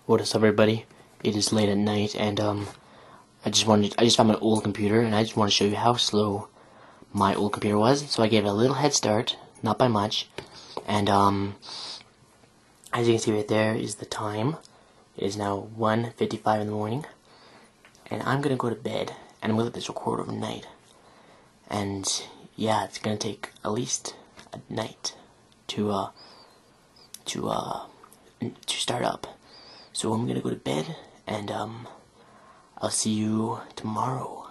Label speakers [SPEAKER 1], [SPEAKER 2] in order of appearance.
[SPEAKER 1] What is up, everybody? It is late at night, and I just found my old computer, and I just want to show you how slow my old computer was. So I gave it a little head start, not by much, and as you can see right there is the time. It is now 1:55 in the morning, and I'm gonna go to bed, and I'm gonna let this record overnight. And yeah, it's gonna take at least a night to start up. So I'm gonna go to bed, and I'll see you tomorrow.